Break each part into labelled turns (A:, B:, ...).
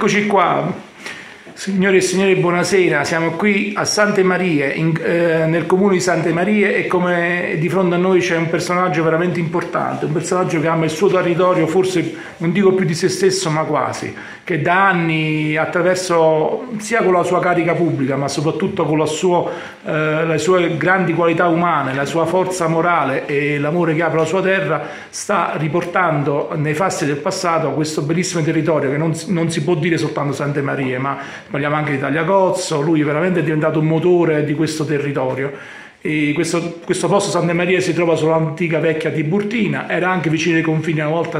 A: Eccoci qua, signore e signori, buonasera. Siamo qui a Sante Marie, nel comune di Sante Marie, e come di fronte a noi c'è un personaggio veramente importante, un personaggio che ama il suo territorio, forse non dico più di se stesso, ma quasi, che da anni, attraverso sia con la sua carica pubblica, ma soprattutto con le sue grandi qualità umane, la sua forza morale e l'amore che ha per la sua terra, sta riportando nei fasti del passato questo bellissimo territorio che non si può dire soltanto Sante Marie, ma parliamo anche di Tagliacozzo. Lui veramente è diventato un motore di questo territorio. E questo posto Sante Marie si trova sull'antica vecchia Tiburtina, era anche vicino ai confini una volta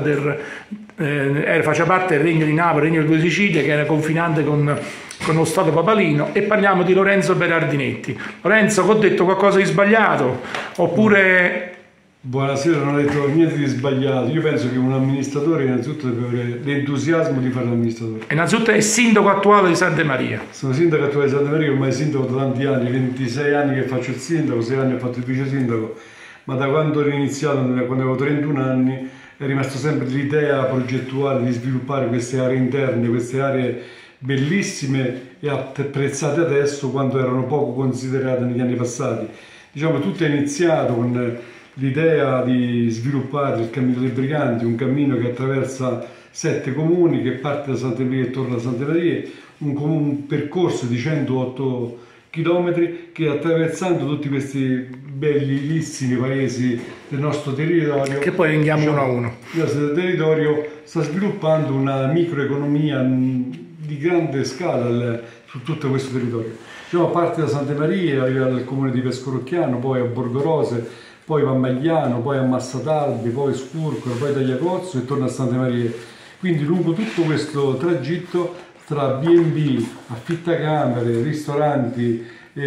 A: faceva parte del Regno di Napoli, il Regno delle Due Sicilie, che era confinante con lo Stato papalino. E parliamo di Lorenzo Berardinetti. Lorenzo, ho detto qualcosa di sbagliato? Oppure...
B: Buonasera, non ho detto niente di sbagliato. Io penso che un amministratore innanzitutto deve avere l'entusiasmo di fare l'amministratore.
A: Innanzitutto è sindaco attuale di Sante Maria.
B: Sono sindaco attuale di Sante Maria, ormai sindaco da tanti anni, 26 anni che faccio il sindaco, 6 anni ho fatto il vice sindaco, ma da quando ho iniziato, quando avevo 31 anni, è rimasto sempre l'idea progettuale di sviluppare queste aree interne, queste aree bellissime e apprezzate adesso quando erano poco considerate negli anni passati. Diciamo, tutto è iniziato con l'idea di sviluppare il Cammino dei Briganti, un cammino che attraversa 7 comuni, che parte da Sante Maria e torna a Sante Maria, un percorso di 108 chilometri che, attraversando tutti questi bellissimi paesi del nostro territorio,
A: che poi veniamo uno a uno,
B: il nostro territorio sta sviluppando una microeconomia di grande scala su tutto questo territorio. Diciamo, parte da Sante Maria, arriva al comune di Pescorocchiano, poi a Borgorose, poi va a Magliano, poi a Massatalbi, poi Scurcolo, poi Tagliacozzo e torna a Sante Maria. Quindi lungo tutto questo tragitto, tra B&B, affittacamere, ristoranti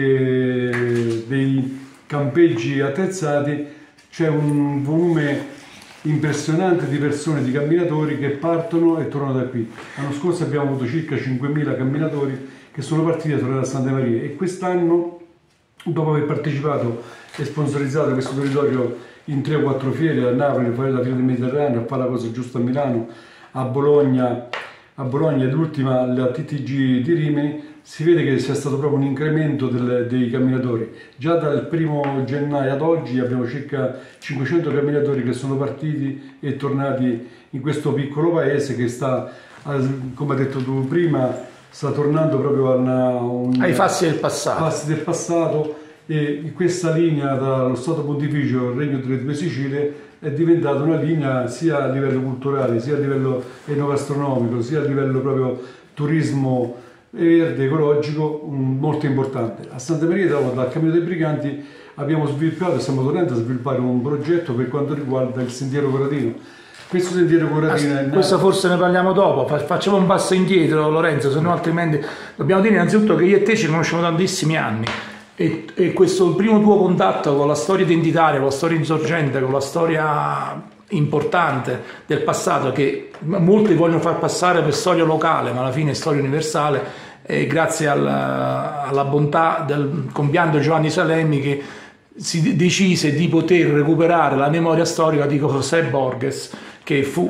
B: e dei campeggi attrezzati, c'è un volume impressionante di persone, di camminatori che partono e tornano da qui. L'anno scorso abbiamo avuto circa 5.000 camminatori che sono partiti a tornare a Sante Maria, e quest'anno, dopo aver partecipato e sponsorizzato questo territorio in 3 o 4 fiere, a Napoli a fare la Fiera del Mediterraneo, a fare la Cosa Giusta a Milano, a Bologna e l'ultima la TTG di Rimini, si vede che c'è stato proprio un incremento dei camminatori. Già dal 1° gennaio ad oggi abbiamo circa 500 camminatori che sono partiti e tornati in questo piccolo paese che sta, come ha detto tu prima, sta tornando proprio
A: ai fasti del passato.
B: E questa linea dallo Stato Pontificio al Regno delle Due Sicilie è diventata una linea sia a livello culturale, sia a livello enogastronomico, sia a livello proprio turismo verde, ecologico, molto importante. A Santa Maria, dal Cammino dei Briganti, abbiamo sviluppato e stiamo tornando a sviluppare un progetto per quanto riguarda il Sentiero Corradino. Questo Sentiero Corradino
A: questo forse ne parliamo dopo. Facciamo un passo indietro, Lorenzo, se no altrimenti dobbiamo dire innanzitutto che io e te ci conosciamo tantissimi anni. E questo primo tuo contatto con la storia identitaria, con la storia insorgente, con la storia importante del passato, che molti vogliono far passare per storia locale, ma alla fine è storia universale, grazie alla bontà del compianto Giovanni Salemi, che si decise di poter recuperare la memoria storica di José Borges, che fu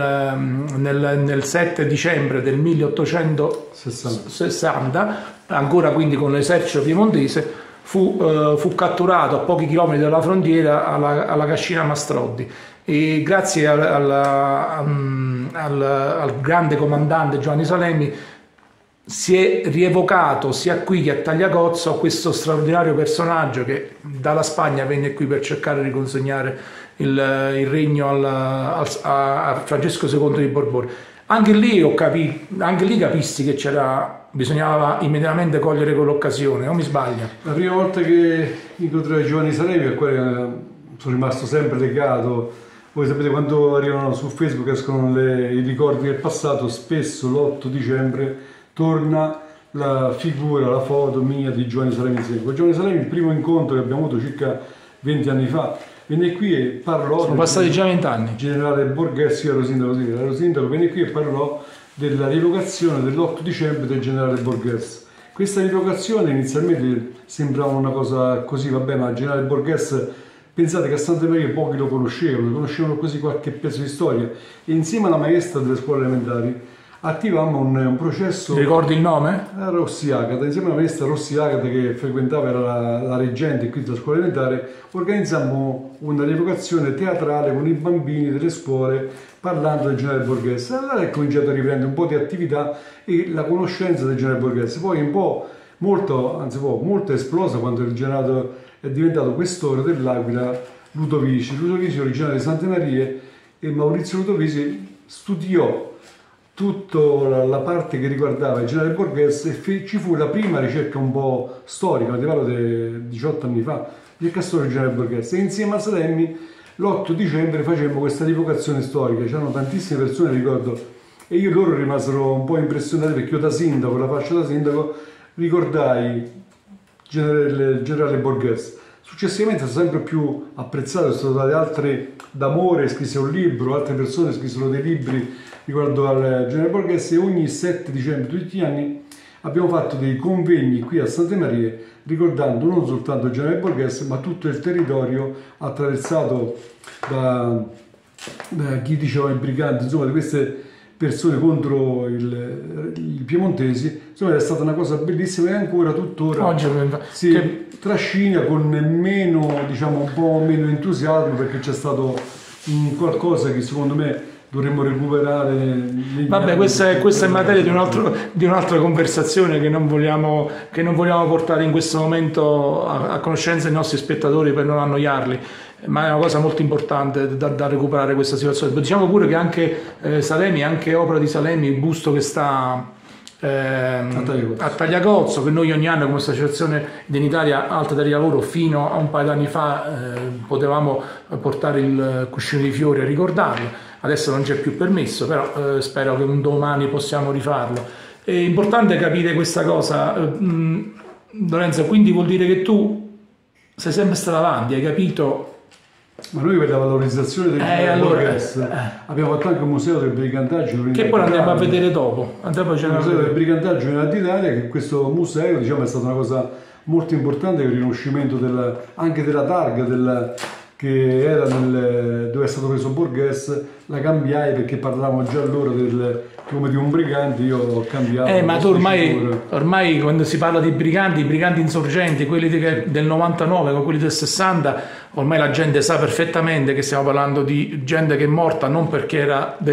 A: nel 7 dicembre del 1860, ancora quindi con l'esercito piemontese, fu catturato a pochi chilometri dalla frontiera alla Cascina Mastrodi, e grazie al grande comandante Giovanni Salemi si è rievocato sia qui che a Tagliacozzo questo straordinario personaggio che dalla Spagna venne qui per cercare di consegnare il regno a Francesco II di Borbone. Anche lì capissi che bisognava immediatamente cogliere quell'occasione, non mi sbaglio?
B: La prima volta che incontrai Giovanni Salemi, al quale sono rimasto sempre legato. Voi sapete, quando arrivano su Facebook, escono i ricordi del passato, spesso l'8 dicembre torna la figura, la foto mia di Giovanni Salemi insieme. Con Giovanni Salemi, il primo incontro che abbiamo avuto circa 20 anni fa, venne qui e parlò...
A: Sono passati già 20 anni.
B: Generale Borges, io ero sindaco, venne qui e parlò della rievocazione dell'8 dicembre del generale Borges. Questa rievocazione inizialmente sembrava una cosa così, vabbè, ma il generale Borges, pensate che a Santa Maria pochi lo conoscevano così qualche pezzo di storia, e insieme alla maestra delle scuole elementari attivammo un processo.
A: Ti ricordi il nome?
B: Rossi Agata, insieme alla maestra Rossi Agata che frequentava, era la reggente qui della scuola elementare, organizzammo una rievocazione teatrale con i bambini delle scuole parlando del generale Borghese. Allora è cominciato a riprendere un po' di attività e la conoscenza del generale Borghese. Poi un po', molto è esplosa quando il generale è diventato questore dell'Aquila Ludovici. Ludovici originario di Sante Marie, e Maurizio Ludovici studiò tutta la parte che riguardava il generale Borghese e ci fu la prima ricerca un po' storica, ti parlo di 18 anni fa, ricerca storica del generale Borghese, e insieme a Salemmi l'8 dicembre facemmo questa rievocazione storica. C'erano tantissime persone, ricordo, e loro rimasero un po' impressionati perché io da sindaco, la fascia da sindaco, ricordai il generale Borghese. Successivamente è stato sempre più apprezzato, sono state altre d'amore, scrisse un libro, altre persone scrissero dei libri riguardo al generale Borghese, e ogni 7 dicembre tutti gli anni abbiamo fatto dei convegni qui a Sante Marie ricordando non soltanto il generale Borghese ma tutto il territorio attraversato da chi diceva i briganti, insomma, di queste persone contro i piemontesi. Insomma, è stata una cosa bellissima e ancora tuttora
A: Oggi
B: si trascina con meno, diciamo, un po' meno entusiasmo, perché c'è stato qualcosa che secondo me dovremmo recuperare.
A: Vabbè, questa è materia di un'altra conversazione che non vogliamo portare in questo momento a conoscenza dei nostri spettatori per non annoiarli, ma è una cosa molto importante da recuperare questa situazione. Diciamo pure che anche Salemmi, anche opera di Salemmi, il busto che sta a Tagliacozzo, che noi ogni anno come associazione Identitaria Alta Terra di Lavoro fino a un paio d'anni fa potevamo portare il cuscino di fiori a ricordarlo. Adesso non c'è più permesso, però spero che un domani possiamo rifarlo. È importante capire questa cosa, Lorenzo, quindi vuol dire che tu sei sempre stato avanti, hai capito?
B: Ma noi per la valorizzazione del Borghese abbiamo fatto anche un museo del brigantaggio
A: che poi andiamo a vedere dopo.
B: Il museo del brigantaggio in Additalia, che questo museo, diciamo, è stata una cosa molto importante per il riconoscimento anche della targa che era dove è stato preso Borghese. La cambiai perché parlavamo già allora come di un brigante, io ho cambiato.
A: Ma tu ormai quando si parla di briganti, i briganti insorgenti, quelli del 99 con quelli del 60, ormai la gente sa perfettamente che stiamo parlando di gente che è morta non perché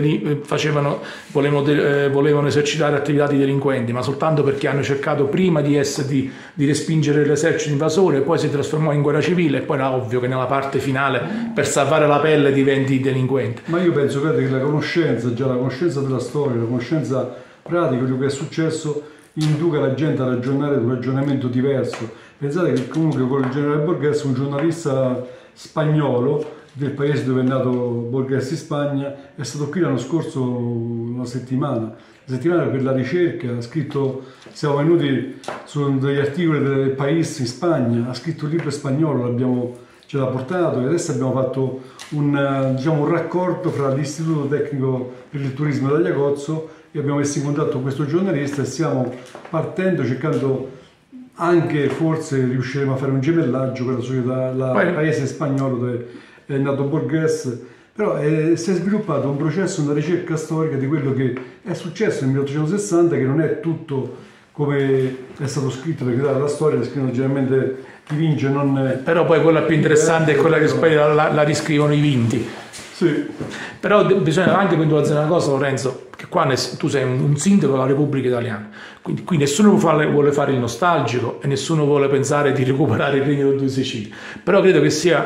A: volevano esercitare attività di delinquenti, ma soltanto perché hanno cercato prima di respingere l'esercito invasore, poi si trasformò in guerra civile, e poi era ovvio che nella parte finale per salvare la pelle diventi delinquente.
B: Ma io penso che la conoscenza della storia, la conoscenza pratica di quello che è successo, induca la gente a ragionare un ragionamento diverso. Pensate che comunque con il generale Borghese, un giornalista spagnolo del paese dove è nato Borghese in Spagna, è stato qui l'anno scorso una settimana per la ricerca, ha scritto, siamo venuti su degli articoli del País in Spagna, ha scritto un libro spagnolo, ce l'ha portato, e adesso abbiamo fatto un raccordo fra l'Istituto Tecnico per il Turismo di Tagliacozzo, e abbiamo messo in contatto con questo giornalista e stiamo partendo, cercando anche, forse riusciremo a fare un gemellaggio con la società, paese spagnolo dove è nato Borghese. Però si è sviluppato un processo, una ricerca storica di quello che è successo nel 1860, che non è tutto come è stato scritto, perché la storia la scrivono generalmente chi vince, non...
A: Però poi quella più interessante è quella che poi la riscrivono i vinti.
B: Sì.
A: Però bisogna anche puntualizzare una cosa, Lorenzo, che qua tu sei un sindaco della Repubblica Italiana, quindi qui nessuno vuole fare il nostalgico e nessuno vuole pensare di recuperare il Regno delle Due Sicilie. Però credo che sia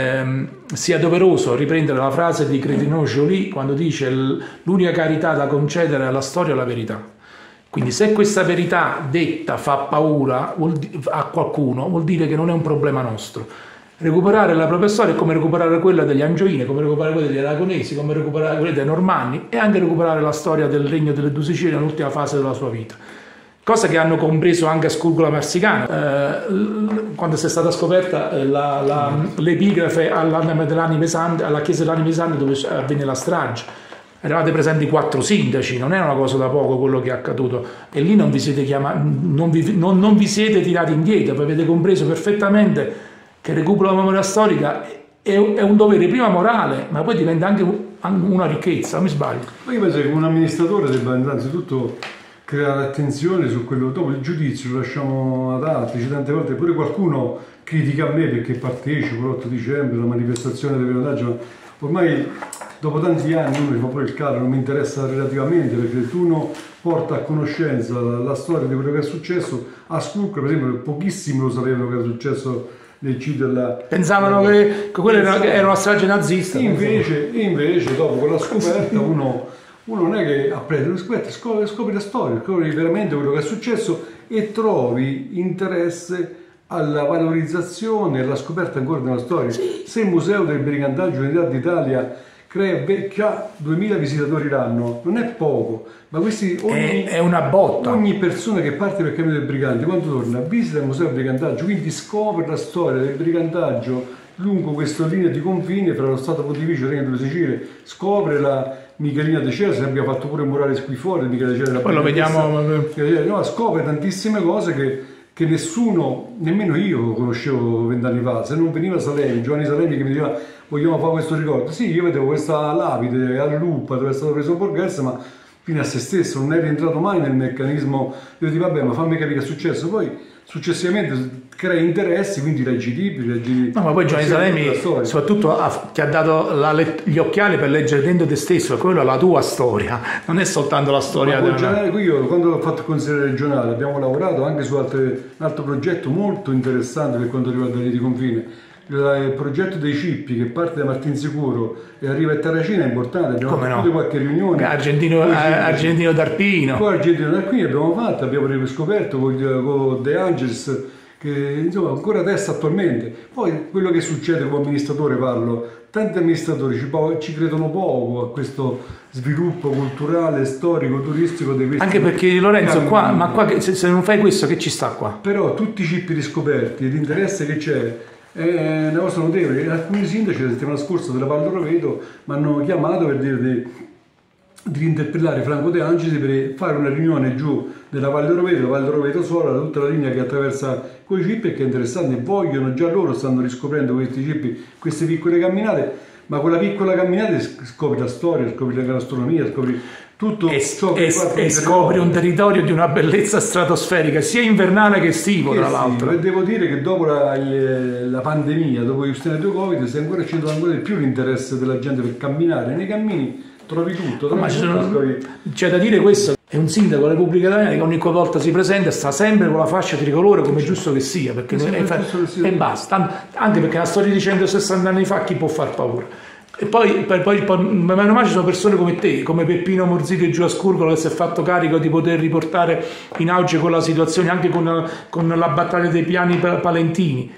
A: doveroso riprendere la frase di Cretino Joly quando dice: l'unica carità da concedere alla storia è la verità. Quindi se questa verità detta fa paura a qualcuno, vuol dire che non è un problema nostro. Recuperare la propria storia è come recuperare quella degli Angioini, come recuperare quella degli Aragonesi, come recuperare quella dei Normanni, e anche recuperare la storia del Regno delle Due Sicilie nell'ultima fase della sua vita. Cosa che hanno compreso anche a Scurgola Marsicana, quando è stata scoperta l'epigrafe alla chiesa dell'Anime Sante dove avvenne la strage. Eravate presenti 4 sindaci, non è una cosa da poco quello che è accaduto, e lì non vi siete non vi siete tirati indietro, avete compreso perfettamente che il recupero della memoria storica è un dovere prima morale, ma poi diventa anche una ricchezza, mi sbaglio?
B: Ma io penso che un amministratore debba innanzitutto creare attenzione su quello, dopo il giudizio lo lasciamo ad altri, tante volte pure qualcuno critica a me perché partecipo l'8 dicembre, la manifestazione del pilotaggio, ma ormai dopo tanti anni uno mi fa pure il caro, non mi interessa relativamente, perché se uno porta a conoscenza la storia di quello che è successo, a Sculco per esempio pochissimi lo sapevano che era successo nel CID della...
A: Pensavano che quella era una strage nazista.
B: Invece dopo con la scoperta uno non è che apprende, scopri la storia, scopri veramente quello che è successo e trovi interesse alla valorizzazione e alla scoperta ancora della storia.
A: Sì.
B: Se il Museo del Brigantaggio Unità d'Italia ha 2000 visitatori l'anno, non è poco, ma questi
A: è una botta.
B: Ogni persona che parte per il cammino del brigante, quando torna, visita il Museo del Brigantaggio, quindi scopre la storia del brigantaggio lungo questa linea di confine fra lo Stato Pontificio e il Regno delle Sicilie, scopre la Michelina De Cesare, abbiamo fatto pure un murale qui fuori, Michele De Cesare,
A: poi lo vediamo,
B: no, scopre tantissime cose che nessuno, nemmeno io conoscevo 20 anni fa. Se non veniva Salemi, Giovanni Salemi che mi diceva vogliamo fare questo ricordo, sì, io vedevo questa lapide al Lupa dove è stato preso Borghese, ma fine a se stesso, non è rientrato mai nel meccanismo. Io dico vabbè, ma fammi capire che è successo. Poi successivamente crea interessi, quindi leggi libri, leggi...
A: No, ma poi Giovanni Salemi soprattutto ti ha dato gli occhiali per leggere dentro te stesso, quella è la tua storia, non è soltanto la storia
B: della... Io quando ho fatto il consigliere regionale abbiamo lavorato anche su un altro progetto molto interessante per quanto riguarda le linee di confine. Il progetto dei Cippi che parte da Martinsicuro e arriva a Terracina è importante, abbiamo fatto qualche riunione.
A: Argentino D'Arpino.
B: Poi Argentino D'Arpino abbiamo scoperto con De Angelis, che insomma ancora adesso attualmente. Poi quello che succede come amministratore parlo, tanti amministratori ci credono poco a questo sviluppo culturale, storico, turistico di questi.
A: Anche perché Lorenzo qua, ma qua se non fai questo che ci sta qua?
B: Però tutti i cippi riscoperti e l'interesse che c'è è una cosa notevole. Alcuni sindaci la settimana scorsa della Val Roveto mi hanno chiamato per dire di interpellare Franco De Angelis per fare una riunione giù della Val Roveto, la Val Roveto Sola, tutta la linea che attraversa quei cippi, che è interessante, vogliono, già loro stanno riscoprendo questi cippi, queste piccole camminate, ma con la piccola camminata scopri la storia, scopri la gastronomia, scopri tutto ciò che
A: e scopri un territorio di una bellezza stratosferica, sia invernale che estivo, tra l'altro.
B: E devo dire che dopo la pandemia, dopo il Covid, si è ancora accentuato ancora di più l'interesse della gente per camminare. Nei cammini trovi tutto.
A: Ma c'è da dire questo, è un sindaco della Repubblica Italiana che ogni volta si presenta sta sempre con la fascia tricolore, come è giusto che sia, perché e basta, anche perché una storia di 160 anni fa chi può far paura? E poi meno male ci sono persone come te, come Peppino Morzito e Giulio Ascurgolo, che si è fatto carico di poter riportare in auge quella situazione anche con la battaglia dei piani palentini.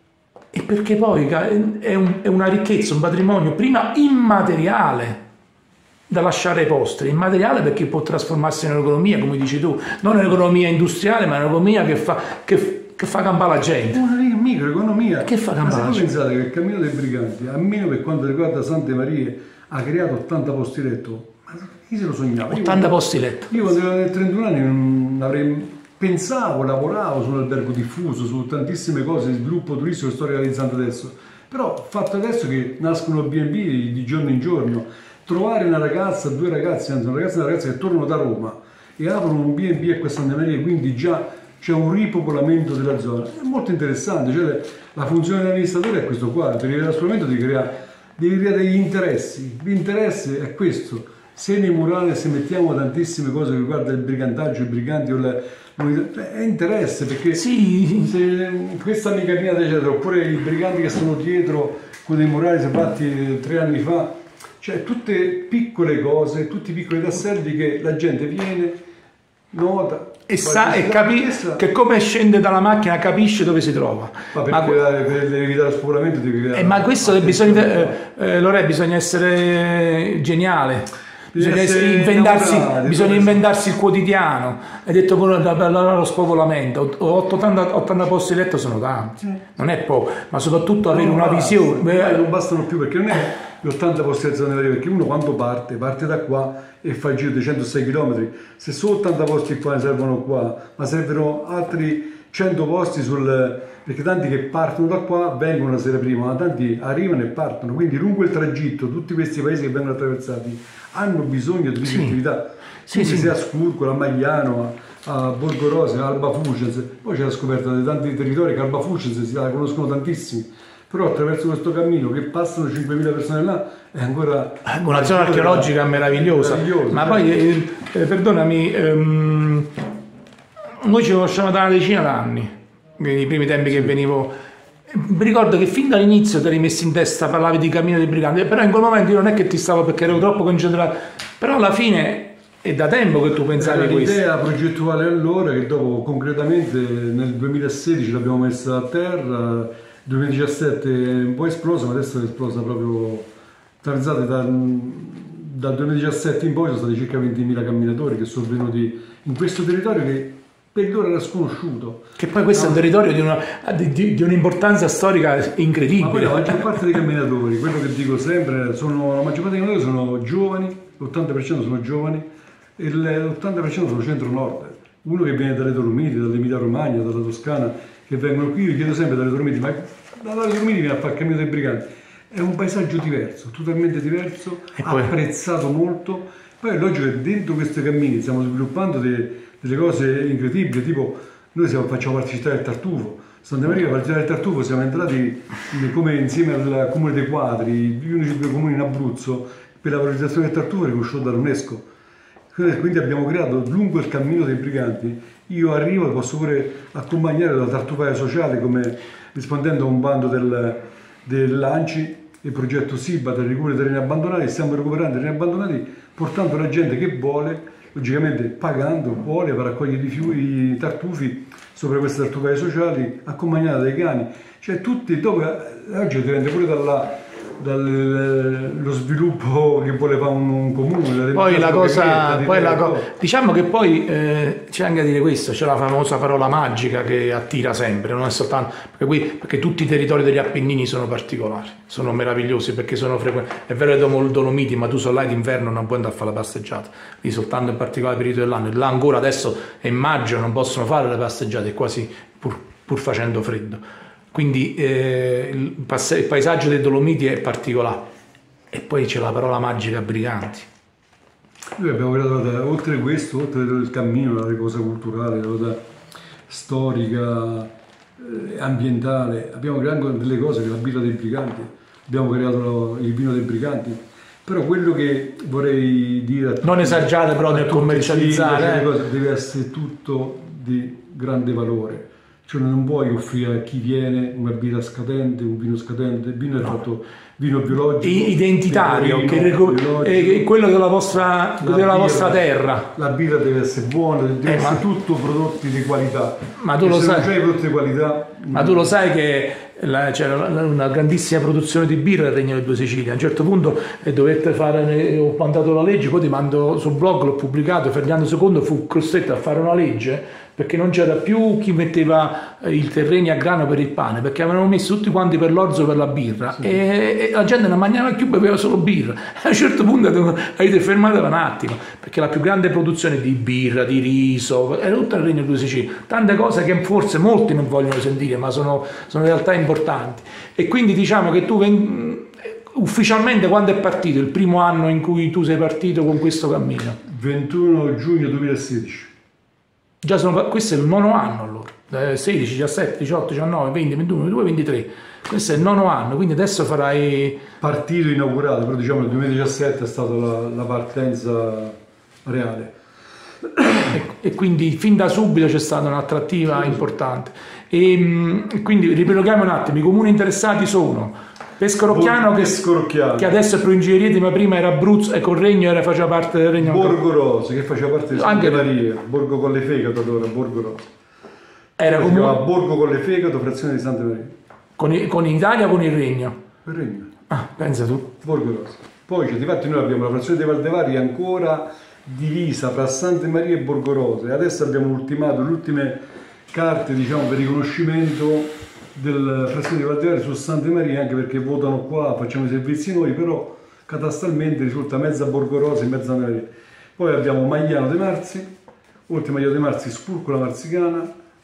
A: E perché poi è una ricchezza, un patrimonio prima immateriale da lasciare ai posteri, immateriale perché può trasformarsi in un'economia, come dici tu, non un'economia industriale, ma un'economia che fa campare la gente.
B: Una microeconomia.
A: Che fa campare la gente?
B: Pensate che il Cammino dei Briganti, almeno per quanto riguarda Sante Marie, ha creato 80 posti letto. Ma chi se lo sognava?
A: 80 posti letto.
B: Io quando avevo 31 anni non avrei... lavoravo su un albergo diffuso, su tantissime cose, sviluppo turistico che sto realizzando adesso. Però fatto adesso che nascono B&B di giorno in giorno, trovare una ragazza, due ragazzi, anzi una ragazza e una ragazza che tornano da Roma e aprono un B&B a Santa Maria, quindi già c'è un ripopolamento della zona. È molto interessante, cioè la funzione dell'amministratore è questo qua, per il trasferimento devi creare degli interessi. L'interesse è questo. Se nei murali se mettiamo tantissime cose che riguardano il brigantaggio, i briganti è interesse, perché
A: sì.
B: Se questa amica mia eccetera, oppure i briganti che sono dietro con dei murali fatti 3 anni fa, cioè tutte piccole cose, tutti piccoli tasselli che la gente viene, nota
A: e sa e capisce che come scende dalla macchina capisce dove si trova.
B: Ma per evitare lo spopolamento
A: ma questo bisogna essere geniale. Bisogna inventarsi il quotidiano. Hai detto lo spopolamento, 80 posti letto sono tanti, non è poco, ma soprattutto avere una visione.
B: Non bastano più, perché non è gli 80 posti letto, perché uno quando parte da qua e fa il giro di 106 km, se solo 80 posti qua ne servono qua, ma servono altri 100 posti perché tanti che partono da qua vengono la sera prima, ma tanti arrivano e partono, quindi lungo il tragitto tutti questi paesi che vengono attraversati hanno bisogno di attività, sia a Scurcola, a Magliano, a Borgo Rose, a Alba Fucens. Poi c'è la scoperta di tanti territori che Alba Fucens si la conoscono tantissimi, però attraverso questo cammino che passano 5.000 persone là è ancora
A: una zona archeologica meravigliosa. Ma poi perdonami, noi ci conosciamo da una decina d'anni, nei primi tempi che venivo. Mi ricordo che fin dall'inizio ti eri messo in testa, parlavi di cammino dei briganti, però in quel momento io non è che ti stavo perché ero troppo concentrato, però alla fine è da tempo che tu pensavi a questo.
B: L'idea progettuale allora, che dopo concretamente nel 2016 l'abbiamo messa a terra, 2017 è un po' esplosa, ma adesso è esplosa proprio trazzate dal 2017 in poi sono stati circa 20.000 camminatori che sono venuti in questo territorio che per loro era sconosciuto.
A: Che poi questo è un territorio di un'importanza storica incredibile.
B: Ma poi la maggior parte dei camminatori, quello che dico sempre, la maggior parte dei camminatori sono giovani, l'80% sono giovani e l'80% sono centro-nord. Uno che viene dalle Dolomiti, dall'Emilia Romagna, dalla Toscana, che vengono qui, io chiedo sempre dalle Dolomiti, ma dalle Dolomiti viene a fare il cammino dei briganti. È un paesaggio diverso, totalmente diverso, apprezzato molto. Poi è logico che dentro questi cammini stiamo sviluppando delle cose incredibili, tipo noi facciamo parte città del Tartufo, Santa Maria, la città del Tartufo, siamo entrati come insieme al Comune dei Quadri, gli unici 2 comuni in Abruzzo per la valorizzazione del Tartufo riconosciuto dall'UNESCO. Quindi abbiamo creato lungo il cammino dei briganti. Io arrivo e posso pure accompagnare la tartufaia sociale, come rispondendo a un bando dell'ANCI, il progetto SIBA del recupero dei terreni abbandonati. Stiamo recuperando i terreni abbandonati portando la gente che vuole, logicamente pagando, vuole per raccogliere i tartufi sopra queste tartufaie sociali, accompagnate dai cani. Cioè tutti, dopo, oggi dipende pure dallo sviluppo che vuole fare un comune.
A: Poi diciamo che poi c'è anche da dire questo, c'è la famosa parola magica che attira sempre, non è soltanto perché tutti i territori degli Appennini sono particolari, sono meravigliosi perché sono frequenti. È vero che dopo Dolomiti, ma tu sono là d'inverno non puoi andare a fare la passeggiata lì soltanto in particolare periodo dell'anno, là ancora adesso è maggio, non possono fare le passeggiate quasi pur facendo freddo. Quindi il paesaggio dei Dolomiti è particolare e poi c'è la parola magica briganti.
B: Noi abbiamo creato, oltre questo, oltre il cammino, la cosa culturale, la cosa storica, ambientale, abbiamo creato anche delle cose che la birra dei briganti, abbiamo creato il vino dei briganti. Però quello che vorrei dire
A: non esagerate però nel commercializzare,
B: deve essere tutto di grande valore. Cioè non puoi offrire a chi viene una birra scadente, un vino scadente, il vino è fatto vino biologico,
A: identitario, è quello della vostra terra.
B: La birra deve essere buona, deve essere tutto prodotti di qualità.
A: Ma tu lo sai,
B: prodotti di qualità,
A: ma tu lo sai che c'è una grandissima produzione di birra nel Regno delle Due Sicilie. A un certo punto dovette fare, ho mandato la legge, poi ti mando sul blog, l'ho pubblicato. Ferdinando II fu costretto a fare una legge perché non c'era più chi metteva i terreni a grano per il pane, perché avevano messo tutti quanti per l'orzo per la birra, sì. E la gente non mangiava più, beveva solo birra. A un certo punto avete fermato un attimo, perché la più grande produzione di birra, di riso, era tutta il Regno delle Due Sicilie, tante cose che forse molti non vogliono sentire, ma sono realtà importanti. E quindi diciamo che tu ufficialmente quando è partito, il primo anno in cui tu sei partito con questo cammino?
B: 21 giugno 2016.
A: Questo è il 9° anno allora, 16, 17, 18, 19, 20, 21, 22, 23, questo è il 9° anno, quindi adesso farai...
B: Partito inaugurato, però diciamo il 2017 è stata la partenza reale.
A: E quindi fin da subito c'è stata un'attrattiva importante. E quindi ripiloghiamo un attimo, i comuni interessati sono... Pescarocchiano che adesso è provincia, ma prima era Abruzzo e col Regno faceva parte del Regno.
B: Borgo Rose che faceva parte di Santa Maria, Borgo Colleferrato allora, Borgo Rose.
A: Era come
B: Borgo Colleferrato, frazione di Santa Maria.
A: Con Italia o con il Regno?
B: Il Regno.
A: Ah, pensa tu.
B: Borgo Rose. Poi difatti noi abbiamo la frazione dei Valdevari ancora divisa fra Santa Maria e Borgo Rose e adesso abbiamo ultimato le ultime carte diciamo per riconoscimento del frazione di Valdevari su Santa Maria, anche perché votano qua, facciamo i servizi noi, però catastralmente risulta mezza Borgo Rose e mezza Maria. Poi abbiamo Magliano dei Marzi, oltre Magliano dei Marzi, Scurcola Marzicana,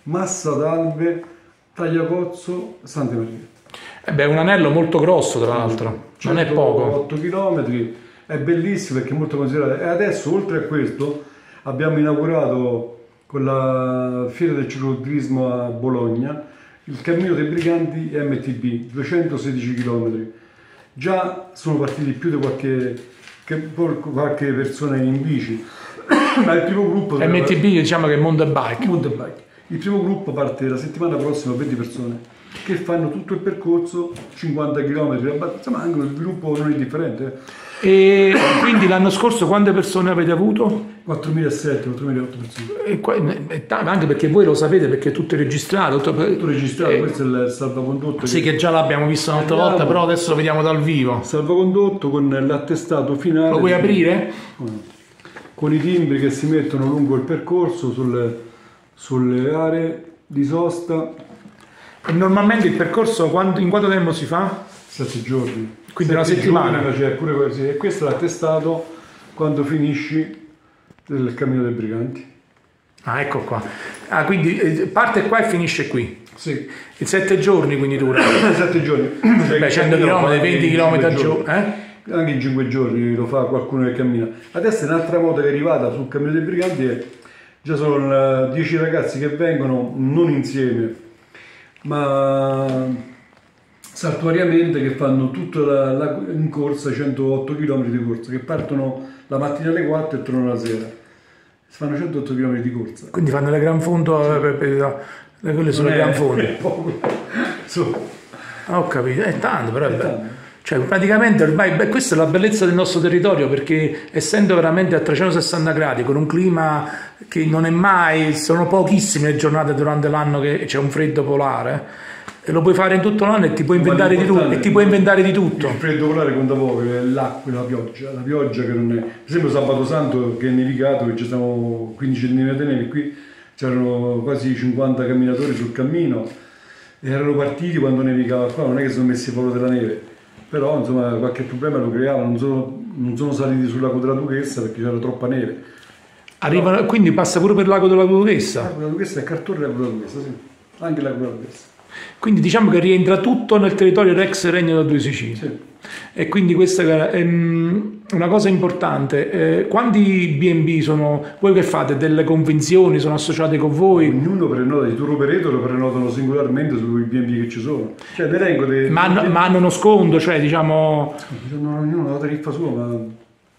B: Massa d'Alve, Tagliacozzo, Santa Maria.
A: Beh, è un anello molto grosso, tra l'altro, non è poco.
B: 8 km, è bellissimo perché è molto considerato. E adesso, oltre a questo, abbiamo inaugurato con la Fiera del Cicloturismo a Bologna il Cammino dei Briganti MTB, 216 km. Già sono partiti più di qualche persona in bici, ma il primo gruppo...
A: MTB diciamo che è mountain bike.
B: Mountain bike. Il primo gruppo parte la settimana prossima, 20 persone, che fanno tutto il percorso, 50 km, insomma anche un gruppo non indifferente.
A: E quindi l'anno scorso quante persone avete avuto?
B: 4.700, 4.800 persone.
A: Anche perché voi lo sapete, perché è tutto registrato.
B: Tutto registrato, questo è il salvacondotto.
A: Sì, che già l'abbiamo visto un'altra volta, però adesso lo vediamo dal vivo.
B: Salvacondotto con l'attestato finale.
A: Lo puoi aprire?
B: Con i timbri che si mettono lungo il percorso, sulle aree di sosta.
A: E normalmente il percorso in quanto tempo si fa?
B: 7 giorni.
A: Quindi una settimana.
B: Cioè, pure così. E questo è l'attestato quando finisci il Cammino dei Briganti.
A: Ah, ecco qua. Ah, quindi parte qua e finisce qui.
B: Sì.
A: In 7 giorni quindi dura.
B: 7 giorni.
A: Beh, 100 km, 20 km al giorno.
B: Anche in 5 giorni lo fa qualcuno che cammina. Adesso è un'altra moda che è arrivata sul Cammino dei Briganti e già sono 10 ragazzi che vengono non insieme, ma saltuariamente, che fanno tutta in corsa, 108 km di corsa, che partono la mattina alle 4 e tornano la sera. Si fanno 108 km di corsa.
A: Quindi fanno le gran fondo, quelle sono le gran fondo. Ho capito, è tanto però. È tanto. Cioè praticamente ormai questa è la bellezza del nostro territorio, perché essendo veramente a 360 gradi, con un clima che non è mai, sono pochissime le giornate durante l'anno che c'è un freddo polare, e lo puoi fare in tutto l'anno e ti puoi inventare di tutto.
B: Il freddo polare conta poco, l'acqua e la pioggia che non è. Per esempio Sabato Santo che è nevicato, che ci siamo 15 cm di neve, qui c'erano quasi 50 camminatori sul cammino, e erano partiti quando nevicava qua, non è che sono messi fuori della neve, però insomma qualche problema lo creavano, non sono saliti sulla Coda della Duchessa perché c'era troppa neve.
A: Arrivano, quindi passa pure per l'ago della Duchessa?
B: La Coda della Duchessa è cartone della Coda della Duchessa, sì, anche la Coda della Duchessa.
A: Quindi diciamo che rientra tutto nel territorio Rex Regno delle Due Sicilie.
B: Sì.
A: E quindi questa è una cosa importante. Quanti B&B sono? Voi che fate? Delle convenzioni? Sono associate con voi?
B: Ognuno prenota, i tour operator prenotano singolarmente sui B&B che ci sono. Cioè, l'elenco
A: ma hanno uno sconto, cioè diciamo...
B: Ognuno ha la tariffa sua, ma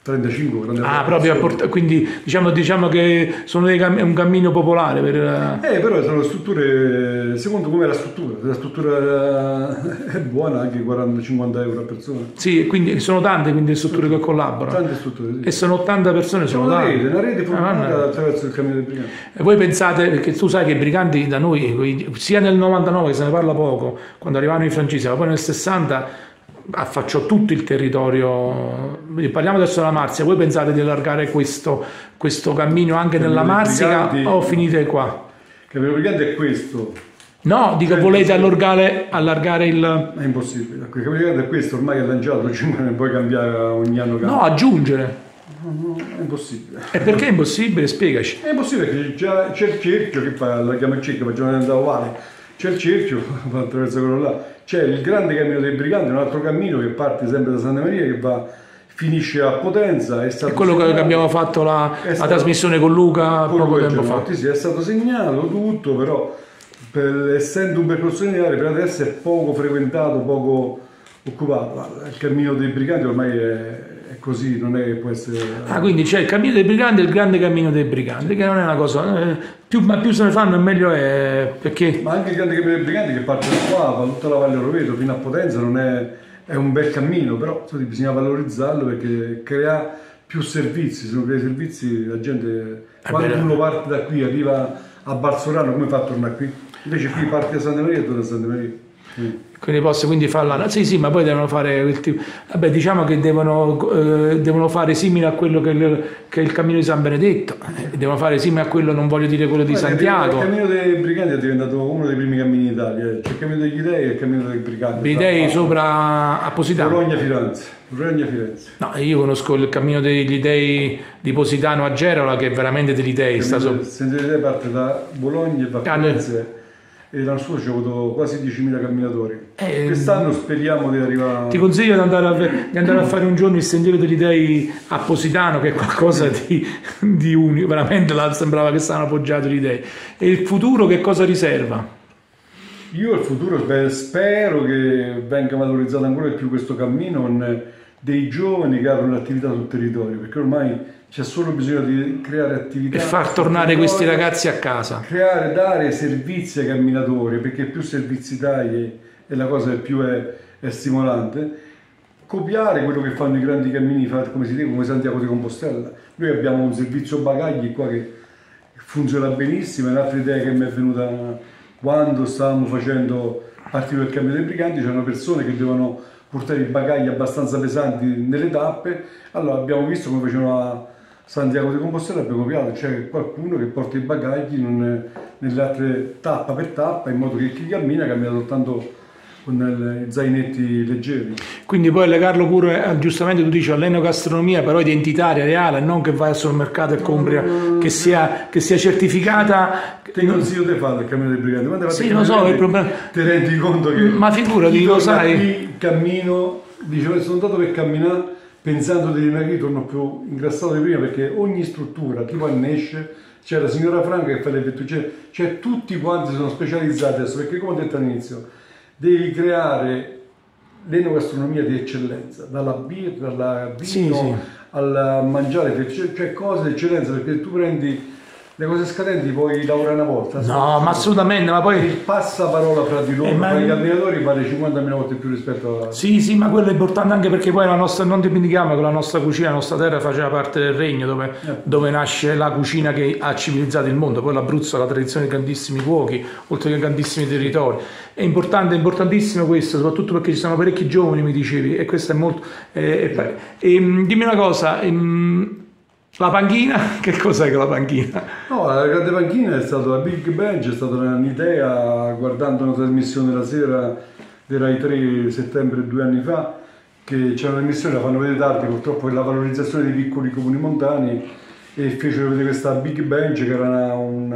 B: 35.
A: Proprio quindi diciamo che sono un cammino popolare per...
B: però sono strutture, secondo come la struttura è buona, anche 40-50 euro a persona.
A: Sì, quindi sono tante quindi le strutture che collaborano.
B: Tante strutture, sì.
A: E sono 80 persone, sono tante.
B: Una rete formata attraverso il Cammino dei Briganti.
A: E voi pensate, perché tu sai che i briganti da noi, sia nel 99 che se ne parla poco, quando arrivavano i francesi, ma poi nel 60 affacciò tutto il territorio. Parliamo adesso della Marsia. Voi pensate di allargare questo cammino anche nella Marsica o finite qua?
B: Il Cammino dei Briganti è questo.
A: No, dico, volete allargare il...
B: È impossibile. Il Cammino dei Briganti è questo, ormai è lanciato, non puoi cambiare ogni anno.
A: No, aggiungere.
B: No, è impossibile.
A: E perché è impossibile? Spiegaci.
B: È impossibile perché già c'è il cerchio che fa, la chiama il cerchio, facciamo andare uguale. C'è il cerchio, attraverso quello là. C'è il grande Cammino dei Briganti, un altro cammino che parte sempre da Santa Maria, che finisce a Potenza. È
A: quello che abbiamo fatto la trasmissione con Luca poco tempo fa.
B: Sì, è stato segnato tutto, però essendo un percorso lineare per adesso è poco frequentato, poco occupato. Il Cammino dei Briganti ormai è così, non è che può essere...
A: quindi c'è il Cammino dei Briganti e il grande Cammino dei Briganti, che non è una cosa... più se ne fanno e meglio è, perché...
B: Ma anche il grande Cammino dei Briganti che parte da qua, va tutta la Valle Roveto fino a Potenza, non è un bel cammino, però bisogna valorizzarlo perché crea più servizi. Se non crea servizi la gente... Quando uno parte da qui, arriva a Balsorano, come fa a tornare qui? Invece qui parte da Santa Maria e torna a Santa Maria.
A: Quindi posso quindi farla, sì sì, ma poi devono fare vabbè, diciamo che devono fare simile a quello che è il cammino di San Benedetto, devono fare simile a quello, non voglio dire quello di Santiago.
B: Il cammino dei Briganti è diventato uno dei primi cammini in Italia, c'è il cammino degli Dei e il cammino dei Briganti.
A: Gli Dei sopra a Positano.
B: Bologna-Firenze.
A: No, io conosco il cammino degli Dei di Positano a Gerola, che è veramente degli Dei.
B: Il Sentiero dei Dei parte da Bologna e va a Firenze. E l'anno scorso ci ho avuto quasi 10.000 camminatori. Quest'anno speriamo di arrivare.
A: Ti consiglio di andare a fare un giorno il Sentiero degli Dei a Positano, che è qualcosa di unico, veramente sembrava che stavano appoggiati gli Dei. E il futuro che cosa riserva?
B: Io il futuro spero che venga valorizzato ancora di più questo cammino con dei giovani che aprono attività sul territorio, perché ormai c'è solo bisogno di creare attività
A: e far tornare questi ragazzi a casa,
B: dare servizi ai camminatori, perché più servizi dai è la cosa che più è stimolante. Copiare quello che fanno i grandi cammini come si dice, come Santiago di Compostela. Noi abbiamo un servizio bagagli qua che funziona benissimo. È un'altra idea che mi è venuta quando stavamo facendo partire il cammino dei Briganti. C'erano persone che devono portare i bagagli abbastanza pesanti nelle tappe, allora abbiamo visto come facevano a Santiago di Compostela, abbiamo copiato, c'è qualcuno che porta i bagagli nelle altre tappa per tappa, in modo che chi cammina soltanto con i zainetti leggeri.
A: Quindi poi legarlo pure, giustamente tu dici, all'enogastronomia però identitaria, reale, non che vai al supermercato e compri, che sia certificata.
B: Ti consiglio di fare il cammino dei Briganti. Quando
A: sì, lo so, il problema.
B: Ti rendi conto che
A: ma figurati, lo sai.
B: Cammino, dicevo, sono andato per camminare pensando di rimanere, torno più ingrassato di prima, perché ogni struttura, tipo a Nesce, c'è la signora Franca che fa le vetture, cioè tutti quanti sono specializzati adesso, perché come ho detto all'inizio, devi creare l'enogastronomia di eccellenza, dalla birra, dal vino, sì. Al mangiare, cioè cose di eccellenza, perché tu prendi le cose scadenti puoi lavorare una volta.
A: No, ma assolutamente, ma poi...
B: Il passaparola fra di loro, tra i camminatori vale 50.000 volte più rispetto a...
A: Sì, sì, ma quello è importante anche perché poi la nostra, non dimentichiamo che la nostra cucina, la nostra terra faceva parte del regno dove nasce la cucina che ha civilizzato il mondo. Poi l'Abruzzo ha la tradizione di grandissimi cuoci, oltre che grandissimi territori. È importante, è importantissimo questo, soprattutto perché ci sono parecchi giovani, mi dicevi, e questo è molto... dimmi una cosa... la panchina, che cos'è che la panchina?
B: No, la grande panchina è stata la Big Bench, è stata un'idea guardando una trasmissione la sera di Rai 3 settembre 2 anni fa, che c'era una trasmissione, la fanno vedere tardi purtroppo, per la valorizzazione dei piccoli comuni montani, e fecero vedere questa Big Bench che era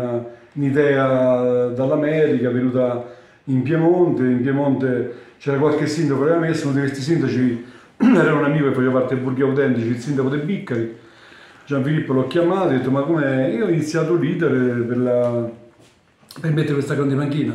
B: un'idea dall'America venuta in Piemonte c'era qualche sindaco che aveva messo, uno di questi sindaci era un amico che faceva parte del Borghi Autentici, il sindaco De Biccari. Gianfilippo l'ho chiamato e ho detto ma com'è? Io ho iniziato l'iter per mettere questa grande panchina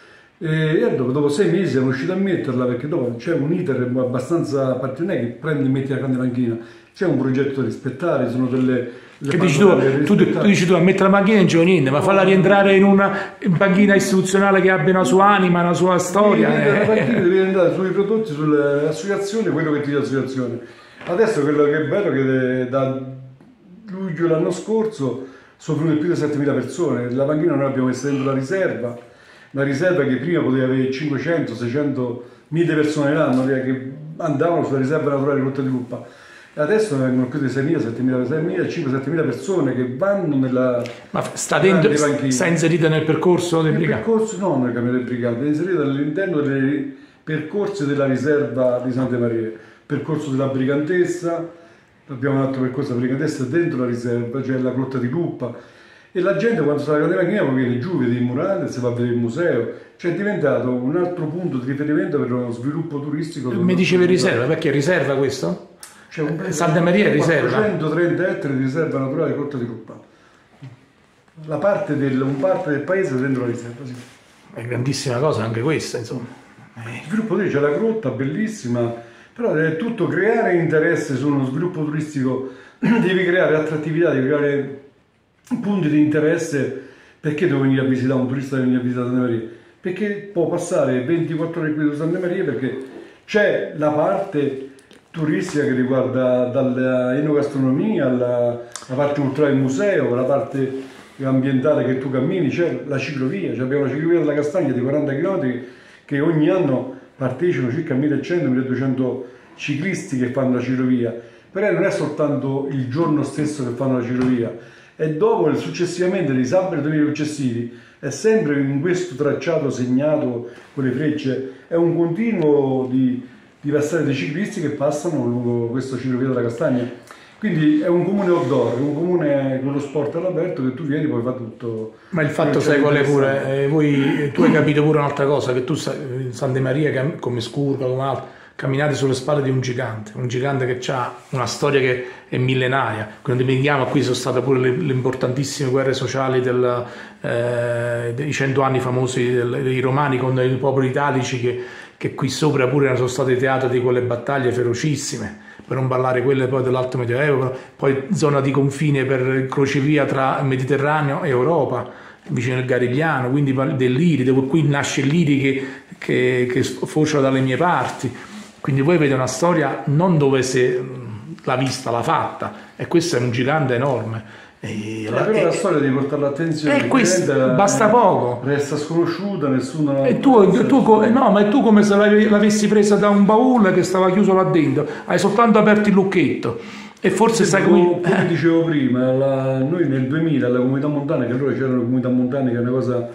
B: e dopo 6 mesi siamo riusciti a metterla, perché dopo c'è un iter abbastanza particolare che prendi e metti la grande panchina, c'è un progetto da rispettare, sono delle
A: che dici tu dici tu a mettere la panchina non c'è niente, ma farla rientrare in una panchina istituzionale che abbia una sua anima, una sua storia.
B: La panchina deve andare sui prodotti, sulle associazioni, quello che ti dice l'associazione. Adesso quello che è bello è che da luglio l'anno scorso sono venute più di 7.000 persone. La panchina noi l'abbiamo messa dentro la riserva che prima poteva avere 500, 600, 1.000 persone l'anno che andavano sulla riserva naturale Grotta di Luppa, e adesso vengono più di 6.000, 5.000 persone che vanno nella...
A: Ma sta dentro, sta inserita nel percorso del Briganti?
B: Nel percorso, no, nel cammino del Briganti, è inserita all'interno dei percorsi della riserva di Santa Maria, percorso della Brigantessa. Abbiamo un altro percorso della Brigantessa dentro la riserva, cioè la Grotta di Luppa, e la gente quando sta alla grande panchina poi viene giù, vede i murali, si va a vedere il museo, cioè è diventato un altro punto di riferimento per lo sviluppo turistico.
A: Mi dicevi riserva, perché è riserva questo? Santa Maria è riserva?
B: 430 ettari di riserva naturale Grotta di Luppa, un parte del paese dentro la riserva, sì.
A: È grandissima cosa anche questa, insomma.
B: Sviluppo c'è la grotta bellissima. Però è tutto creare interesse su uno sviluppo turistico, devi creare attrattività, devi creare punti di interesse. Perché devo venire a visitare un turista, deve venire a visitare Santa Maria? Perché può passare 24 ore qui su Santa Maria, perché c'è la parte turistica che riguarda dalla enogastronomia alla parte culturale del museo, la parte ambientale che tu cammini, c'è la ciclovia, abbiamo la ciclovia della Castagna di 40 km che ogni anno partecipano circa 1100-1200 ciclisti che fanno la ciclovia, però non è soltanto il giorno stesso che fanno la ciclovia, e dopo successivamente nei sabati e domenica successivi è sempre in questo tracciato segnato con le frecce, è un continuo di passare dei ciclisti che passano lungo questo ciclovia della Castagna. Quindi è un comune outdoor, è un comune con lo sport all'aperto che tu vieni e poi fa tutto.
A: Ma il fatto, sai qual è pure, tu hai capito pure un'altra cosa, che tu in Santa Maria, come Scurva, come altro, camminate sulle spalle di un gigante che ha una storia che è millenaria. Non dimentichiamo, qui sono state pure le importantissime guerre sociali dei 100 anni famosi dei Romani con i popoli italici che qui sopra pure sono state teatro di quelle battaglie ferocissime, per non parlare quelle poi dell'Alto Medioevo, poi zona di confine per crocevia tra Mediterraneo e Europa, vicino al Garigliano, quindi dell'Iri, dove qui nasce l'Iri che sfocia dalle mie parti. Quindi voi avete una storia non dove l'ha vista, l'ha fatta, e questo è un gigante enorme.
B: Però la storia di portare l'attenzione
A: basta poco,
B: resta sconosciuta, nessuno.
A: E no, ma tu come se l'avessi presa da un baule che stava chiuso là dentro, hai soltanto aperto il lucchetto. E forse sai
B: come dicevo prima, noi nel 2000 la comunità montana, che allora c'erano comunità montane, che è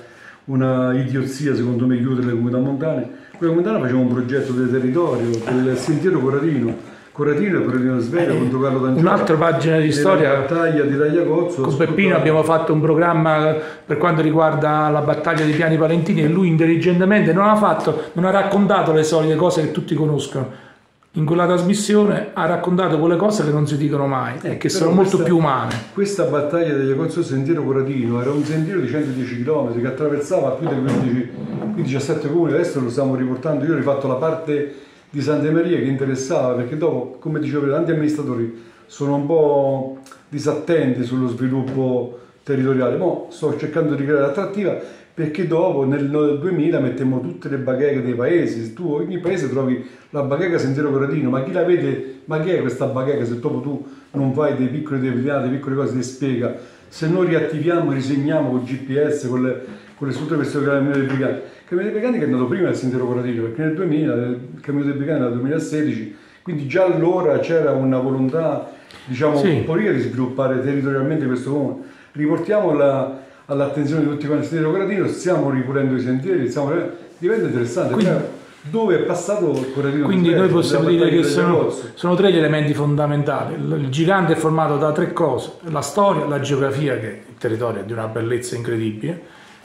B: una idiozia secondo me chiudere le comunità montane. Quella comunità faceva un progetto del territorio, del sentiero Coratino e Coratino Sveglia, con Carlo D'Angelo.
A: Un'altra pagina di storia,
B: la battaglia di Tagliacozzo.
A: Con Peppino abbiamo fatto un programma per quanto riguarda la battaglia di Piani Palentini, e lui intelligentemente non ha raccontato le solite cose che tutti conoscono. In quella trasmissione ha raccontato quelle cose che non si dicono mai e che sono molto più umane.
B: Questa battaglia degli Acozzo Sentiero Coratino era un sentiero di 110 km che attraversava più di 17 comuni. Adesso lo stiamo riportando. Io ho rifatto la parte di Santa Maria che interessava, perché dopo, come dicevo prima, tanti amministratori sono un po' disattenti sullo sviluppo territoriale. Mo sto cercando di creare attrattiva, perché dopo nel 2000 mettiamo tutte le bacheche dei paesi. Tu ogni paese trovi la bacheca Sentiero Coratino, ma chi la vede, ma che è questa bacheca se dopo tu non fai dei piccoli determinati, delle piccole cose, ti spiega. Se noi riattiviamo, risegniamo con GPS, con le strutture questioni del Cammino dei Briganti. Il Cammino dei Briganti che è andato prima del Sentiero Coratino, perché nel 2000, il Cammino dei Briganti nel 2016, quindi già allora c'era una volontà, diciamo, politica di sviluppare territorialmente questo comune. Riportiamo all'attenzione di tutti quanti il Sentiero Coratino, stiamo ripulendo i sentieri, diventa interessante.
A: Quindi,
B: dove è passato il Coratino?
A: Quindi noi possiamo dire che sono tre gli elementi fondamentali. Il gigante è formato da tre cose: la storia, la geografia, che il territorio è di una bellezza incredibile,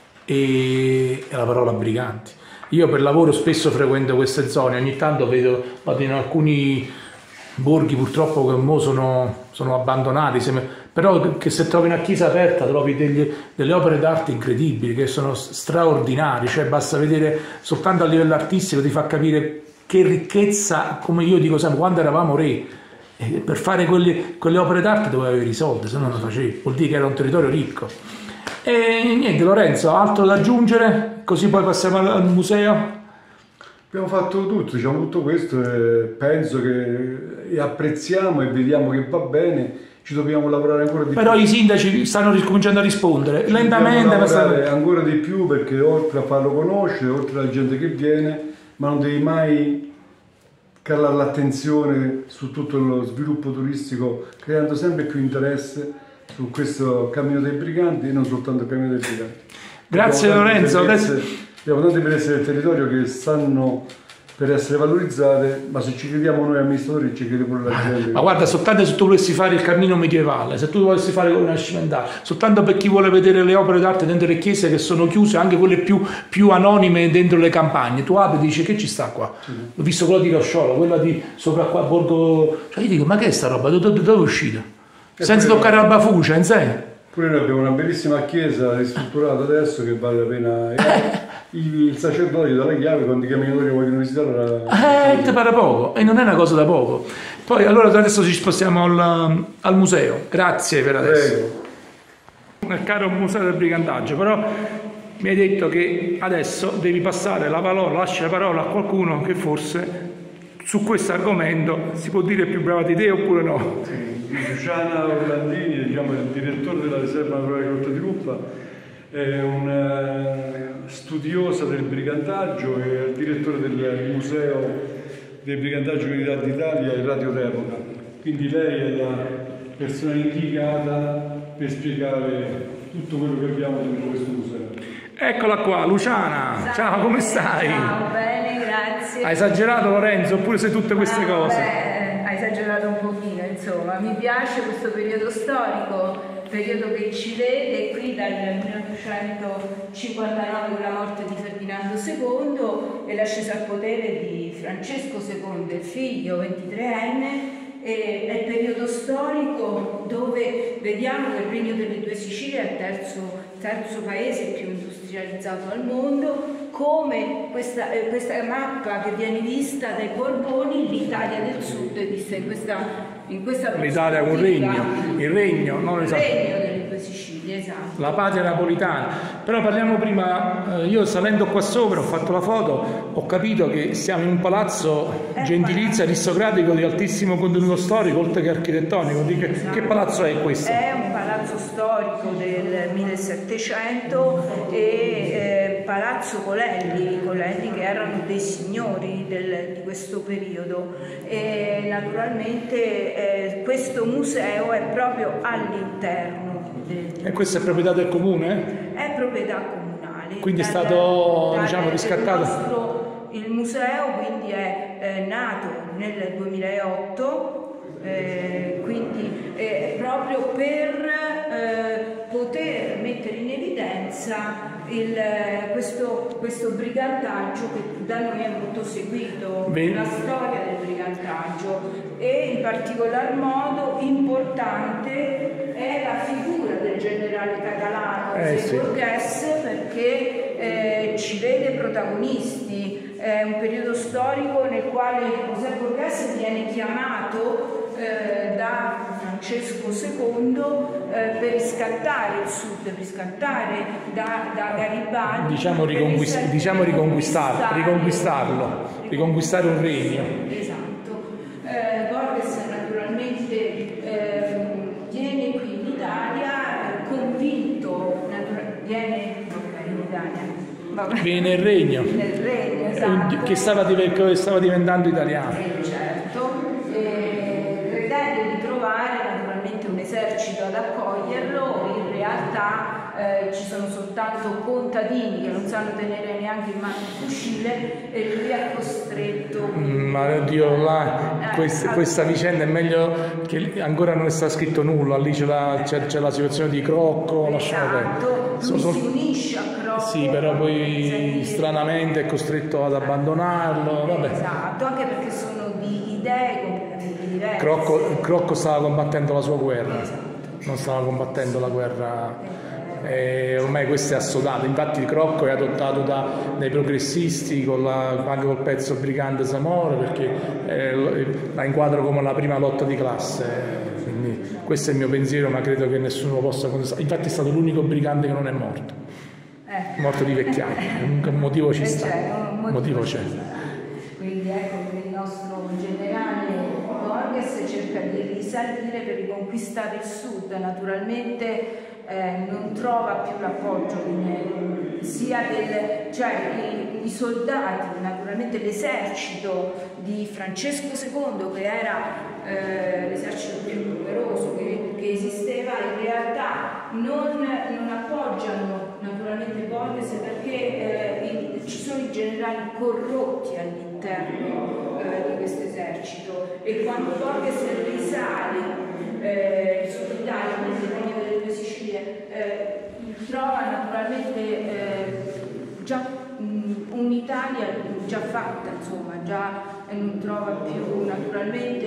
A: e la parola briganti. Io per lavoro spesso frequento queste zone, ogni tanto vado in alcuni borghi purtroppo che mo sono abbandonati, però che se trovi una chiesa aperta trovi delle opere d'arte incredibili, che sono straordinarie, cioè basta vedere soltanto a livello artistico, ti fa capire che ricchezza, come io dico sempre, quando eravamo re, per fare quelle opere d'arte dovevi avere i soldi, se no non lo facevi, vuol dire che era un territorio ricco. E niente, Lorenzo, altro da aggiungere? Così poi passiamo al museo.
B: Abbiamo fatto tutto, diciamo tutto questo, e penso che apprezziamo e vediamo che va bene, ci dobbiamo lavorare ancora di più.
A: Però i sindaci stanno ricominciando a rispondere, lentamente.
B: Lavorare ancora di più, perché oltre a farlo conoscere, oltre alla gente che viene, ma non devi mai calare l'attenzione su tutto lo sviluppo turistico, creando sempre più interesse su questo Cammino dei Briganti e non soltanto il Cammino dei Briganti.
A: Grazie Lorenzo.
B: Abbiamo tante bellezze del territorio che stanno per essere valorizzate, ma se ci crediamo noi amministratori ci crede pure la gente.
A: Ma guarda, soltanto se tu volessi fare il cammino medievale, se tu volessi fare quello rinascimentale, soltanto per chi vuole vedere le opere d'arte dentro le chiese che sono chiuse, anche quelle più anonime dentro le campagne, tu apri e dici che ci sta qua? Ho visto quella di Rosciolo, quella di sopra qua a Borgo, cioè io dico ma che è sta roba, dove è uscita? Senza toccare la Bafucia, in sé.
B: Pure noi abbiamo una bellissima chiesa ristrutturata adesso che vale la pena. Il sacerdote dà la chiave quando i camminatori vogliono visitare.
A: Te pare poco, e non è una cosa da poco. Poi allora adesso ci spostiamo al museo. Grazie per adesso. Prego. Caro Museo del Brigantaggio, però mi hai detto che adesso devi passare la parola, lascia la parola a qualcuno che forse su questo argomento si può dire più brava di te oppure no?
B: Sì. Luciana Orlandini, diciamo, il direttore della riserva naturale Grotta di Ruppa, è un studioso studiosa del brigantaggio e direttore del Museo del Brigantaggio Unità d'Italia e Radio d'Epoca. Quindi lei è la persona indicata per spiegare tutto quello che abbiamo dentro questo museo.
A: Eccola qua, Luciana. Ciao, come stai?
C: Ciao, bene, grazie.
A: Hai esagerato, Lorenzo, oppure sei tutte queste cose?
C: Hai esagerato un pochino, insomma. Mi piace questo periodo storico, periodo che ci vede qui dal 1959 con la morte di Ferdinando II e l'ascesa al potere di Francesco II, il figlio 23enne. È il periodo storico dove vediamo che il Regno delle Due Sicilie è il terzo paese più industrializzato al mondo, come questa mappa che viene vista dai Borboni, l'Italia del Sud è vista in questa
A: l'Italia è un regno, il regno, non
C: il regno delle Due Sicilie, esatto.
A: La patria napolitana. Però parliamo prima, io salendo qua sopra ho fatto la foto, ho capito che siamo in un palazzo gentilizio aristocratico di altissimo contenuto storico oltre che architettonico. Che palazzo è questo?
C: È un palazzo storico del 1700 e Palazzo Colelli che erano dei signori di questo periodo, e naturalmente questo museo è proprio all'interno.
A: E questa è proprietà del comune?
C: È proprietà comunale.
A: Quindi è stato riscattato?
C: Il museo quindi è nato nel 2008, quindi proprio per poter mettere in evidenza questo brigantaggio che da noi è molto seguito, la storia del brigantaggio, e in particolar modo importante è la figura del generale catalano José Borges, perché ci vede protagonisti. È un periodo storico nel quale José Borges viene chiamato da Francesco II per riscattare il sud, per riscattare da Garibaldi, riconquistare un regno. Esatto. Borges naturalmente viene qui in Italia convinto,
A: viene nel regno,
C: esatto,
A: che stava diventando italiano.
C: Certo. Credendo di trovare naturalmente un esercito ad accoglierlo, in realtà ci sono soltanto contadini che non sanno tenere neanche in mano il fucile, e lui è costretto.
A: Ma oddio, questa vicenda è meglio che ancora non è stato scritto nulla, lì c'è la situazione di Crocco.
C: Esatto, lui si unisce a Crocco.
A: Sì, però poi stranamente è costretto ad abbandonarlo. Vabbè.
C: Esatto, anche perché sono di idee completamente diverse.
A: Crocco stava combattendo la sua guerra, non stava combattendo la guerra. Ormai questo è assodato, infatti Crocco è adottato dai progressisti anche col pezzo Brigante Zamora, perché la inquadro come la prima lotta di classe, quindi questo è il mio pensiero, ma credo che nessuno lo possa contestare. Infatti è stato l'unico brigante che non è morto, morto di vecchiaia, un motivo ci sta, un motivo c'è.
C: Quindi ecco che il nostro generale Borges cerca di risalire per riconquistare il sud, naturalmente non trova più l'appoggio sia i soldati, naturalmente l'esercito di Francesco II, che era l'esercito più numeroso che esisteva, in realtà non appoggiano naturalmente Borges, perché ci sono i generali corrotti all'interno di questo esercito, e quando Borges risale il Sud Italia, nel Regno delle Due Sicilie, trova naturalmente già un'Italia già fatta, insomma, già non trova più naturalmente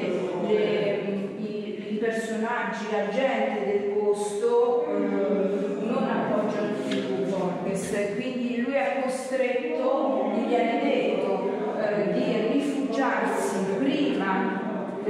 C: i personaggi, la gente del posto non appoggiano più Borges, quindi lui è costretto, gli viene detto di rifugiarsi prima,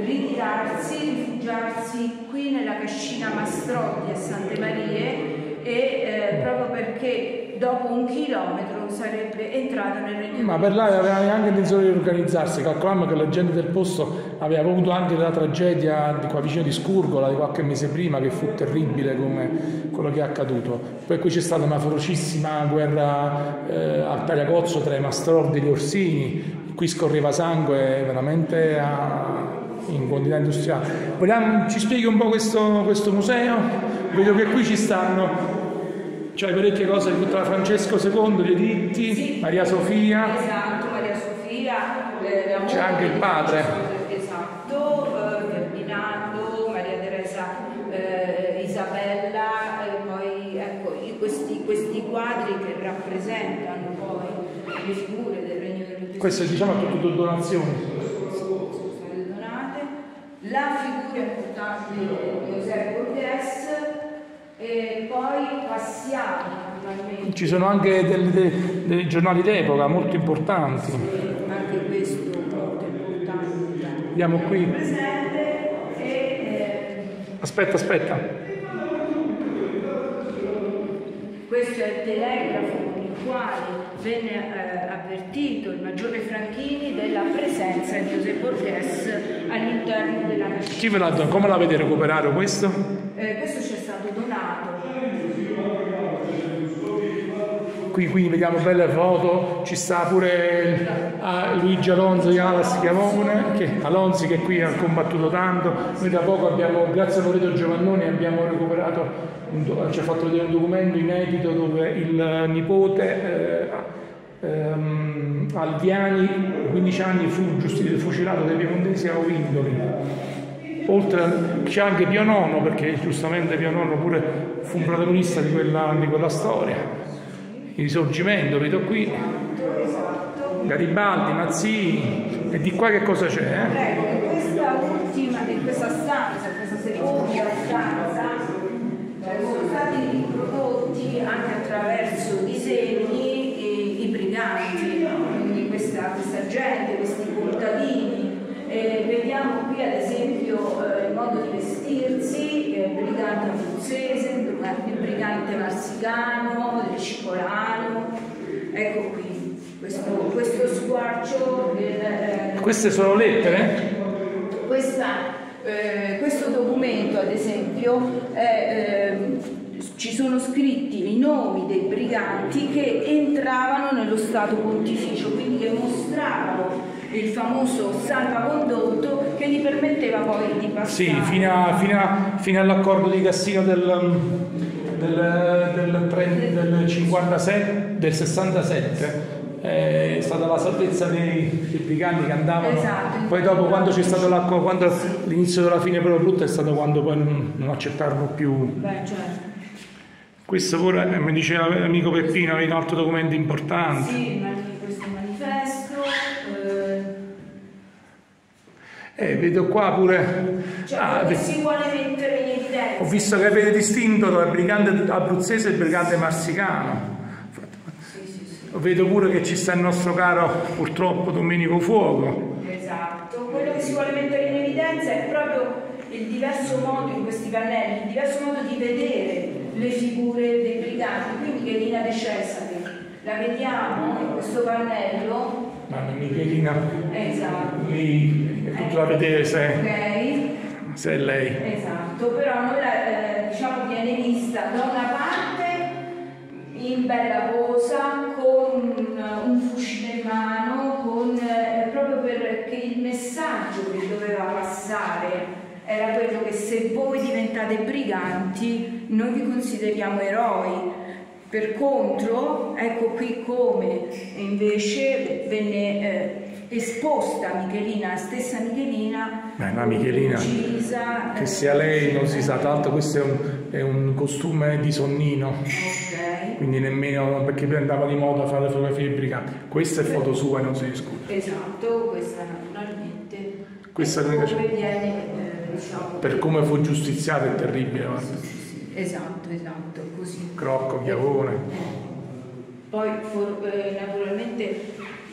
C: rifugiarsi qui nella cascina Mastrotti a Sante Marie, e proprio perché dopo 1 chilometro sarebbe entrato nel Regno Unito.
A: Ma per là aveva anche intenzione di organizzarsi, calcolammo che la gente del posto aveva avuto anche la tragedia di qua vicino di Scurgola di qualche mese prima, che fu terribile come quello che è accaduto. Poi qui c'è stata una ferocissima guerra a Tagliacozzo tra i Mastroldi e gli Orsini, qui scorreva sangue veramente in quantità industriale. Ci spieghi un po' questo museo? Vedo che qui ci stanno parecchie cose di tutta Francesco II, gli editti,
C: sì,
A: Maria Sofia.
C: Esatto, Maria Sofia.
A: C'è anche il padre.
C: Esatto, Ferdinando, Maria Teresa, Isabella, poi ecco questi quadri che rappresentano poi le figure del Regno Unito.
A: Questo diciamo è tutto donazioni.
C: La figura importante di José Borges, e poi passiamo naturalmente.
A: Ci sono anche dei giornali d'epoca molto importanti.
C: Anche questo molto importante.
A: Vediamo qui.
C: Presente
A: Aspetta.
C: Questo è il telegrafo con il quale venne avvertito il maggiore Franchini della presenza di José Borges all'interno della cascina.
A: Chi ve l'ha dato? Come l'avete recuperato questo?
C: Questo ci è stato donato.
A: Qui quindi vediamo belle foto, ci sta pure Luigi Alonso di Alas Alonzi che qui ha combattuto tanto. Noi da poco abbiamo, grazie a Loreto Giovannoni, abbiamo recuperato, ci ha fatto vedere un documento inedito dove il nipote Alviani, 15 anni, fu fucilato dai piemontesi a Ovindoli. Oltre c'è anche Pio IX, perché giustamente Pio IX pure fu un protagonista di quella storia. Il Risorgimento, vedo qui Garibaldi, Mazzini, e di qua che cosa c'è?
C: In questa stanza, questa seconda stanza, sono stati riprodotti anche attraverso disegni i briganti, quindi questa gente, questi contadini. Vediamo qui ad esempio il modo di vestirsi, il brigante abruzzese, il brigante marsicano, il cicolano. Ecco qui questo squarcio.
A: Queste sono lettere?
C: Questo documento ad esempio ci sono scritti i nomi dei briganti che entravano nello Stato Pontificio, quindi che mostravano il famoso salvacondotto che gli permetteva poi di passare.
A: Sì, fino all'accordo di Cassino del 57, del 67. È stata la salvezza dei briganti che andavano.
C: Esatto,
A: poi dopo quando c'è stato l'acqua, quando l'inizio della fine proprio brutta è stato quando poi non accettarono più.
C: Beh, certo.
A: Questo pure mi diceva l'amico Peppino, aveva un altro documento importante.
C: Sì, questo manifesto.
A: Vedo qua pure.
C: Si vuole mettere in evidenza.
A: Ho visto che avete distinto tra il brigante abruzzese e il brigante marsicano. Vedo pure che ci sta il nostro caro, purtroppo, Domenico Fuoco.
C: Esatto, quello che si vuole mettere in evidenza è proprio il diverso modo in questi pannelli, il diverso modo di vedere le figure dei briganti, quindi Michelina De Cesare, la vediamo in questo pannello.
A: Ma Michelina,
C: esatto.
A: Lì è tutta da vedere se è lei.
C: Esatto, però noi diciamo viene vista da una parte in bella posa, con un fucile in mano, proprio perché il messaggio che doveva passare era quello che se voi diventate briganti noi vi consideriamo eroi. Per contro, ecco qui come invece venne esposta Michelina, la stessa Michelina,
A: la Michelina,
C: uccisa,
A: che sia lei non si sa, tanto questo è un costume di Sonnino, quindi nemmeno perché andava di moda a fare le fotografie di briganti. Questa è foto sua e non si discute.
C: Esatto, questa naturalmente.
A: Questa come
C: viene, diciamo,
A: per come fu giustiziato è terribile, guarda.
C: Esatto, così.
A: Crocco, chiavone.
C: Poi naturalmente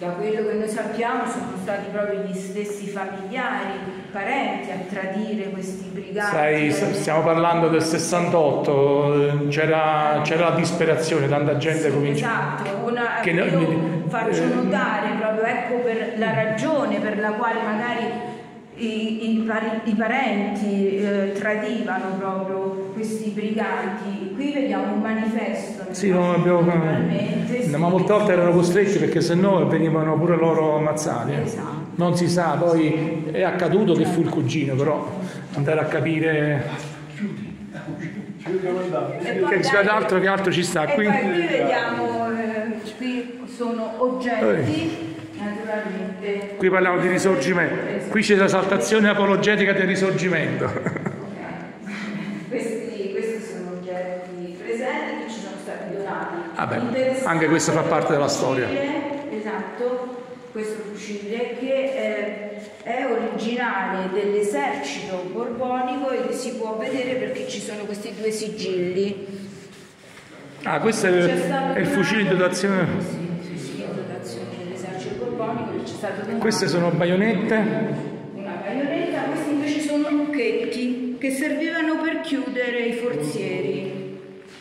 C: Da quello che noi sappiamo sono stati proprio gli stessi familiari, parenti a tradire questi briganti.
A: Stiamo parlando del 68, c'era la disperazione, tanta gente comincia.
C: Esatto, io faccio notare proprio, ecco, per la ragione per la quale magari i parenti tradivano proprio questi briganti. Qui vediamo un manifesto.
A: Sì, ma molte volte erano costretti, perché sennò venivano pure loro ammazzati.
C: Esatto.
A: Non si sa, poi è accaduto che fu il cugino, però andare a capire che altro ci sta qui.
C: E poi qui vediamo, qui sono oggetti. Naturalmente.
A: Qui parliamo di risorgimento, qui c'è l'esaltazione apologetica del risorgimento.
C: Questi sono oggetti presenti che ci sono stati donati.
A: Anche questo fa parte della storia.
C: Esatto, questo fucile che è originale dell'esercito borbonico e si può vedere perché ci sono questi due sigilli.
A: Questo è il fucile di dotazione. Queste sono baionette.
C: Una baionetta, questi invece sono lucchetti che servivano per chiudere i forzieri.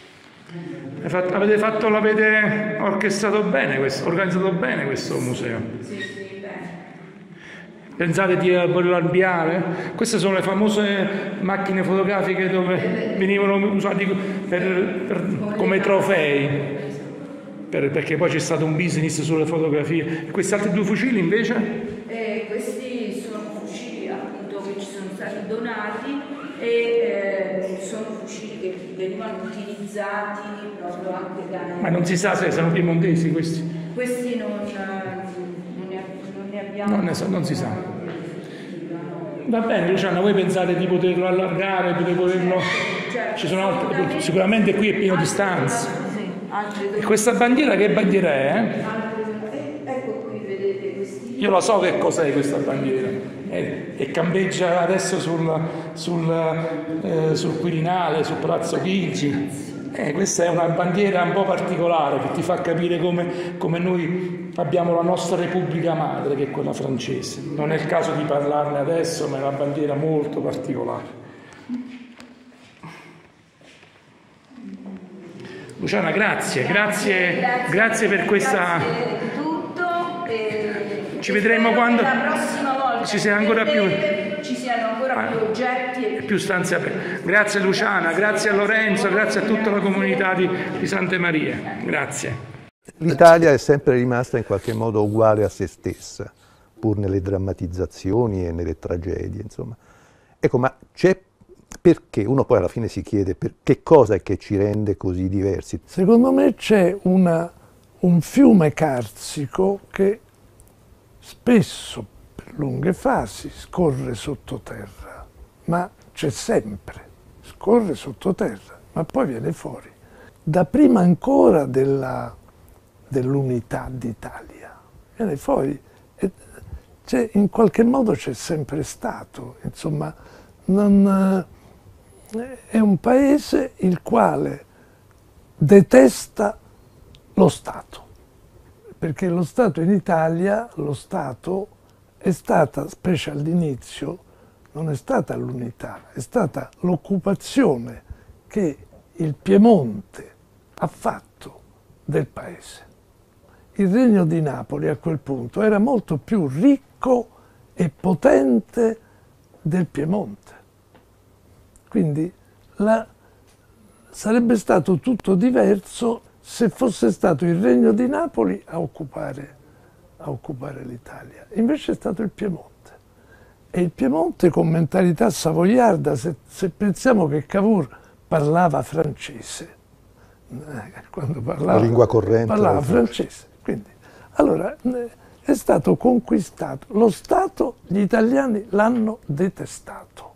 A: L'avete orchestrato bene questo, organizzato bene questo museo.
C: Sì, bene.
A: Pensate di volerlo ampliare? Queste sono le famose macchine fotografiche dove venivano usati come trofei. Perché poi c'è stato un business sulle fotografie. E questi altri due fucili invece?
C: Questi sono fucili appunto che ci sono stati donati e sono fucili che venivano utilizzati proprio anche da...
A: Ma non si sa se sono piemontesi questi?
C: Questi non ne abbiamo...
A: Non si sa. Va bene Luciana, voi pensate di poterlo allargare, di poterlo...
C: Certo,
A: ci sono altri... Sicuramente qui è pieno di stanze. E questa bandiera che bandiera è?
C: Ecco qui vedete questi.
A: Io lo so che cos'è questa bandiera. E campeggia adesso sul Quirinale, sul Palazzo Chigi. Questa è una bandiera un po' particolare che ti fa capire come noi abbiamo la nostra Repubblica Madre, che è quella francese. Non è il caso di parlarne adesso, ma è una bandiera molto particolare. Luciana, grazie per questa...
C: Grazie di tutto.
A: Ci vedremo quando
C: la prossima volta
A: ci siano ancora più
C: oggetti e
A: più stanze aperte. Grazie Luciana, grazie a Lorenzo, grazie a tutta la comunità di Santa Maria. Grazie.
D: L'Italia è sempre rimasta in qualche modo uguale a se stessa, pur nelle drammatizzazioni e nelle tragedie, insomma. Ecco, ma c'è... Perché? Uno poi alla fine si chiede che cosa è che ci rende così diversi.
E: Secondo me c'è un fiume carsico che spesso per lunghe fasi scorre sottoterra, ma c'è sempre, scorre sottoterra, ma poi viene fuori. Da prima ancora dell'unità d'Italia, viene fuori, in qualche modo c'è sempre stato, insomma, è un paese il quale detesta lo Stato, perché lo Stato in Italia, lo Stato è stata, specie all'inizio, non è stata l'unità, è stata l'occupazione che il Piemonte ha fatto del paese. Il Regno di Napoli a quel punto era molto più ricco e potente del Piemonte. Quindi sarebbe stato tutto diverso se fosse stato il Regno di Napoli a occupare l'Italia. Invece è stato il Piemonte. E il Piemonte con mentalità savoiarda, se pensiamo che Cavour parlava francese, quando parlava,
D: la lingua corrente,
E: parlava francese. Quindi, allora, è stato conquistato. Lo Stato, gli italiani l'hanno detestato.